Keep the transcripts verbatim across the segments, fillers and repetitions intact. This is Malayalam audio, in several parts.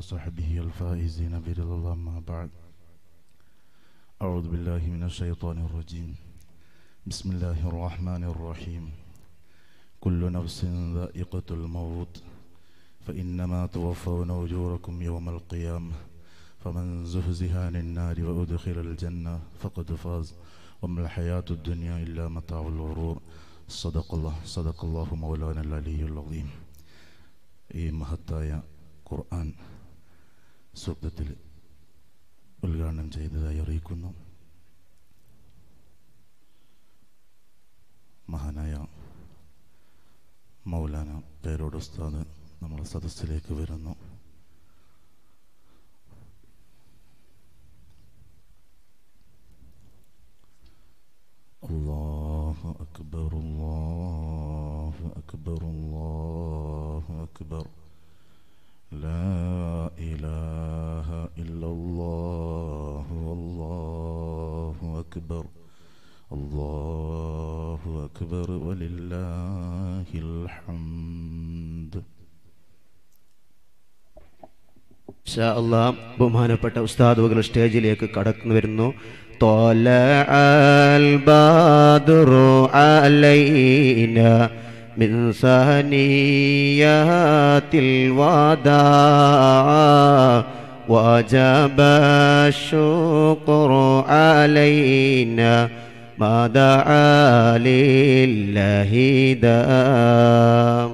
وصحبه الفائزين برضا الله. ما بعد، أعوذ بالله من الشيطان الرجيم. بسم الله الرحمن الرحيم. كل نفس ذائقة الموت فإنما توفون أجوركم يوم القيامة فمن زحزح عن النار وأدخل الجنة فقد فاز وما الحياة الدنيا إلا متاع الغرور. صدق الله صدق الله مولانا العلي العظيم. ഈ മഹത്തായ ഖുർആൻ സ്വപ്നത്തിൽ ഉദ്ഘാടനം ചെയ്തതായി അറിയിക്കുന്നു. മഹാനായ മൗലാന പേരോട് ഉസ്താദ് നമ്മുടെ സദസ്സിലേക്ക് വരുന്നു. അല്ലാഹു അക്ബർ അല്ലാഹു അക്ബർ അല്ലാഹു അക്ബർ ലാ ഇലാഹ ഇല്ലല്ലാഹു അല്ലാഹു അക്ബർ അല്ലാഹു അക്ബർ വലില്ലാഹിൽ ഹംദ്. ഇൻഷാ അല്ലാഹ് ബഹുമാനപ്പെട്ട ഉസ്താദുകൾ സ്റ്റേജിലേക്ക് കടന്നു വരുന്നു. ത്വലഅൽ ബദ്റു അലൈനാ മിൻ സനിയാത്തിൽ വദാ വജബ ശുക്റു അലൈനാ മാ ദഅ ലില്ലാഹി ദാം.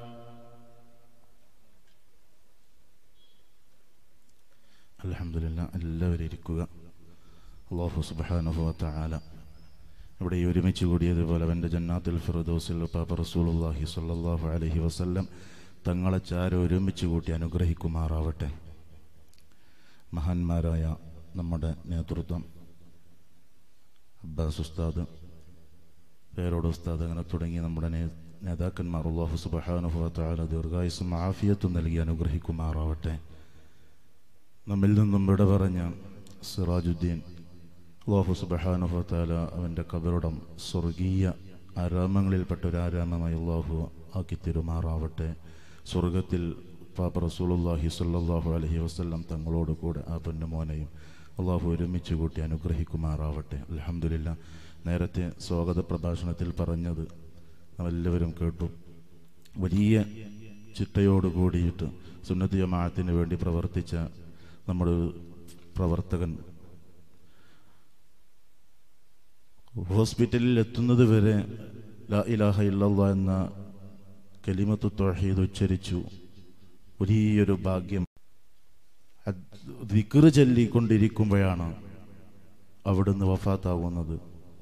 അൽഹംദുലില്ലാഹ്. എല്ലാവരും ഇരിക്കുക. അല്ലാഹു സുബ്ഹാനഹു വ തആല ഇവിടെ ഒരുമിച്ച് കൂടിയതുപോലെ അവൻ്റെ ജന്നാത്തുൽ ഫിർദൗസിൽ പാപ്പ റസൂലുള്ളാഹി സ്വല്ലല്ലാഹു അലൈഹി വസല്ലം തങ്ങളെ ചാരം ഒരുമിച്ച് കൂട്ടി അനുഗ്രഹിക്കുമാറാവട്ടെ. മഹാന്മാരായ നമ്മുടെ നേതൃത്വം അബ്ബാസ് ഉസ്താദ്, പേരോട് ഉസ്താദ്, അങ്ങനെ തുടങ്ങി നമ്മുടെ നേതാക്കന്മാർ അല്ലാഹു സുബ്ഹാനഹു വ തആല ദീർഘായുസ്സും ആഫിയത്തും നൽകി അനുഗ്രഹിക്കുമാറാവട്ടെ. നമ്മിൽ നിന്നും വിട പറഞ്ഞ സിറാജുദ്ദീൻ, അല്ലാഹു സുബ്ഹാനഹു വ തആല അവൻ്റെ ഖബറിടം സ്വർഗീയ ആരാമങ്ങളിൽപ്പെട്ട ഒരു ആരാമമായി അല്ലാഹു ആക്കി തിരുമാറാവട്ടെ. സ്വർഗത്തിൽ പാപ്പ റസൂലുള്ളാഹി സ്വല്ലല്ലാഹു അലൈഹി വസല്ലം തങ്ങളോട് കൂടെ ആ പൊന്നുമോനെയും അല്ലാഹു ഒരുമിച്ച് കൂട്ടി അനുഗ്രഹിക്കുമാറാവട്ടെ. അൽഹംദുലില്ലാഹ്. നേരത്തെ സ്വാഗത പ്രഭാഷണത്തിൽ പറഞ്ഞത് നമ്മളെല്ലാവരും കേട്ടു. വലിയ ചിട്ടയോട് കൂടിയിട്ട് സുന്നത്ത് ജമാഅത്തിന് വേണ്ടി പ്രവർത്തിച്ച നമ്മുടെ പ്രവർത്തകൻ ഹോസ്പിറ്റലിൽ എത്തുന്നത് വരെ ലാ ഇലാഹ ഇല്ലല്ലാഹ് എന്ന കലിമത്തു തൗഹീദ് ഉച്ചരിച്ചു. വലിയൊരു ഭാഗ്യം. ദിക്ർ ചൊല്ലിക്കൊണ്ടിരിക്കുമ്പോഴാണ് അവിടുന്ന് വഫാത്താവുന്നത്.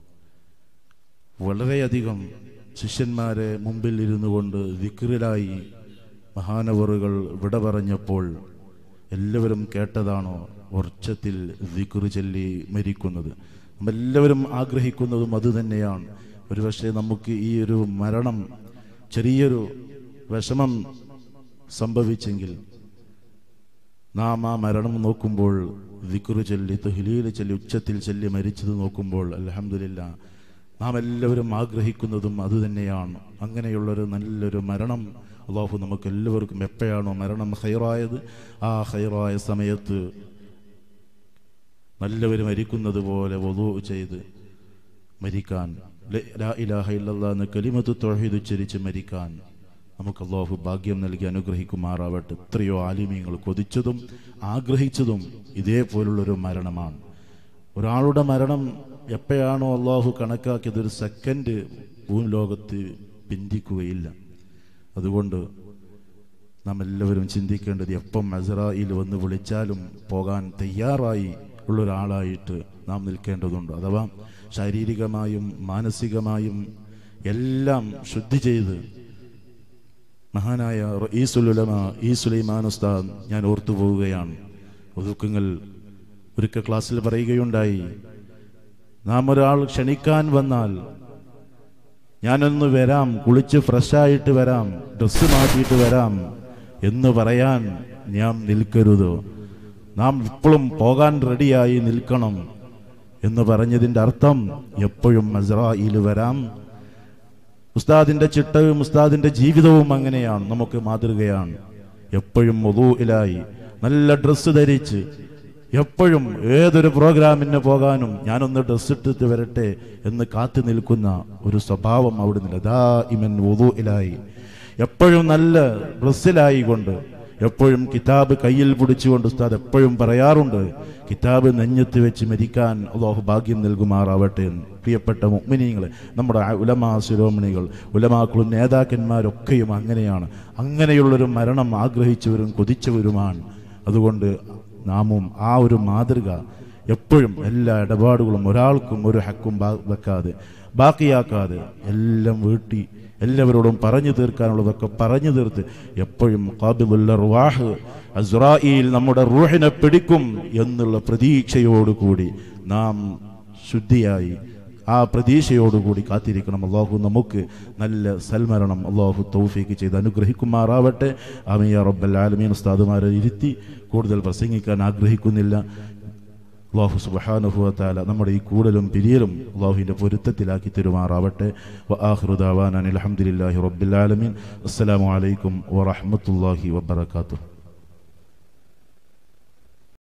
വളരെയധികം ശിഷ്യന്മാരെ മുമ്പിൽ ഇരുന്നു കൊണ്ട് ദിക്റിലായി മഹാനവറുകൾ വിട പറഞ്ഞപ്പോൾ എല്ലാവരും കേട്ടതാണോ ഉറച്ചത്തിൽ ദിക്ർ ചൊല്ലി മരിക്കുന്നത്. നമ്മളെല്ലാവരും ആഗ്രഹിക്കുന്നതും അതുതന്നെയാണ്. ഒരുപക്ഷെ നമുക്ക് ഈ ഒരു മരണം ചെറിയൊരു വിഷമം സംഭവിച്ചെങ്കിൽ നാം ആ മരണം നോക്കുമ്പോൾ ദിക്ർ ചൊല്ലി തഹ്ലീൽ ചൊല്ലി ഉച്ചത്തിൽ ചൊല്ലി മരിച്ചത് നോക്കുമ്പോൾ അൽഹംദുലില്ലാഹ് നാം എല്ലാവരും ആഗ്രഹിക്കുന്നതും അതുതന്നെയാണ്. അങ്ങനെയുള്ളൊരു നല്ലൊരു മരണം അല്ലാഹു നമുക്ക് എല്ലാവർക്കും എപ്പോഴാണോ മരണം ഖൈറായത് ആ ഖൈറായ സമയത്ത് നല്ലവർ മരിക്കുന്നത് പോലെ വുളൂ ചെയ്ത് മരിക്കാൻ, ലാ ഇലാഹ ഇല്ലല്ലാഹ് എന്ന കലിമത്തു തൗഹീദ് ഉച്ചരിച്ച് മരിക്കാൻ നമുക്ക് അല്ലാഹു ഭാഗ്യം നൽകി അനുഗ്രഹിക്കുമാറാവട്ടെ. എത്രയോ ആലിമീങ്ങൾ കൊതിച്ചതും ആഗ്രഹിച്ചതും ഇതേപോലുള്ളൊരു മരണമാണ്. ഒരാളുടെ മരണം എപ്പോഴാണോ അല്ലാഹു കണക്കാക്കിയത് ഒരു സെക്കൻഡ് ഭൂമി ലോകത്ത് പിന്തിക്കുകയില്ല. അതുകൊണ്ട് നാം എല്ലാവരും ചിന്തിക്കേണ്ടത് എപ്പം അസ്റായീൽ വന്ന് വിളിച്ചാലും പോകാൻ തയ്യാറായി ഉള്ളൊരാളായിട്ട് നാം നിൽക്കേണ്ടതുണ്ട്. അഥവാ ശാരീരികമായും മാനസികമായും എല്ലാം ശുദ്ധി ചെയ്ത് മഹാനായ റഈസുൽ ഉലമാ ഈ സുലൈമാൻ ഉസ്താദ് ഞാൻ ഓർത്തു പോവുകയാണ്. ഒതുക്കങ്ങൾ ഒരിക്കൽ ക്ലാസ്സിൽ പറയുകയുണ്ടായി, നാം ഒരാൾ ക്ഷണിക്കാൻ വന്നാൽ ഞാനൊന്ന് വരാം, കുളിച്ച് ഫ്രഷായിട്ട് വരാം, ഡ്രസ്സ് മാറ്റിയിട്ട് വരാം എന്ന് പറയാൻ ഞാൻ നിൽക്കരുത്, നാം ഇപ്പോഴും പോകാൻ റെഡിയായി നിൽക്കണം എന്ന് പറഞ്ഞതിൻ്റെ അർത്ഥം എപ്പോഴും അസ്റായീൽ വരാം. ഉസ്താദിന്റെ ചിട്ടവും ഉസ്താദിന്റെ ജീവിതവും അങ്ങനെയാണ്, നമുക്ക് മാതൃകയാണ്. എപ്പോഴും വുളൂഇലായി നല്ല ഡ്രസ്സ് ധരിച്ച് എപ്പോഴും ഏതൊരു പ്രോഗ്രാമിന് പോകാനും ഞാനൊന്ന് ഡ്രസ്സ് ഇട്ടിട്ട് വരട്ടെ എന്ന് കാത്തു നിൽക്കുന്ന ഒരു സ്വഭാവം അവിടുന്ന് ദാ ഇമൻ വുദൂഇലായി, എപ്പോഴും നല്ല ഡ്രസ്സിലായി കൊണ്ട്, എപ്പോഴും കിതാബ് കയ്യിൽ പിടിച്ചുകൊണ്ട് ഉസ്താദ് എപ്പോഴും പറയാറുണ്ട്, കിതാബ് നെഞ്ഞത്ത് വെച്ച് മരിക്കാൻ അല്ലാഹു ഭാഗ്യം നൽകുമാറാവട്ടെ. പ്രിയപ്പെട്ട മുഅ്മിനീങ്ങളെ, നമ്മുടെ ഉലമാ ശിരോമണികൾ, ഉലമാക്കളും നേതാക്കന്മാരൊക്കെയും അങ്ങനെയാണ്. അങ്ങനെയുള്ളൊരു മരണം ആഗ്രഹിച്ചവരും കൊതിച്ചവരുമാണ്. അതുകൊണ്ട് നാമും ആ ഒരു മാതൃക എപ്പോഴും എല്ലാ ഇടപാടുകളും ഒരാൾക്കും ഒരു ഹക്കും വെക്കാതെ ബാക്കിയാക്കാതെ എല്ലാം വീട്ടി എല്ലാവരോടും പറഞ്ഞു തീർക്കാനുള്ളതൊക്കെ പറഞ്ഞു തീർത്ത് എപ്പോഴും ഖാബിദുൽ അർവാഹ് അസ്റായീൽ നമ്മുടെ റൂഹിനെ പിടിക്കും എന്നുള്ള പ്രതീക്ഷയോടുകൂടി നാം ശുദ്ധിയായി ആ പ്രതീക്ഷയോടുകൂടി കാത്തിരിക്കണം. അള്ളാഹു നമുക്ക് നല്ല സൽമരണം അള്ളാഹു തൗഫീക്ക് ചെയ്ത് അനുഗ്രഹിക്കുമാറാവട്ടെ. ആമീൻ യാ റബ്ബൽ ആലമീൻ. ഉസ്താദുമാരെ ഇരുത്തി കൂടുതൽ പ്രസംഗിക്കാൻ ആഗ്രഹിക്കുന്നില്ല. അല്ലാഹു സുബ്ഹാനഹു വ തആല നമ്മുടെ ഈ കൂടലും പിരിയലും അല്ലാഹുവിൻ്റെ പൊരുത്തത്തിലാക്കി തരുമാറാവട്ടെ. വ ആഖിറു ദഅവാനാ അൽഹംദുലില്ലാഹി റബ്ബിൽ ആലമീൻ. അസ്സലാമു അലൈക്കും വറഹ്മത്തുള്ളാഹി വബറകാതുഹു.